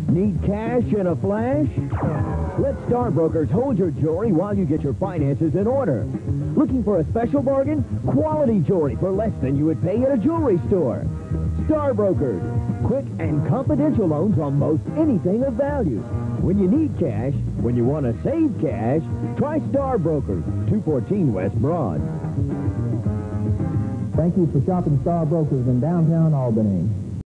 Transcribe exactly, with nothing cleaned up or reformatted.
Need cash in a flash? Let Star Brokers hold your jewelry while you get your finances in order. Looking for a special bargain? Quality jewelry for less than you would pay at a jewelry store. Star Brokers. Quick and confidential loans on most anything of value. When you need cash, when you want to save cash, try Star Brokers, two fourteen West Broad. Thank you for shopping Star Brokers in downtown Albany.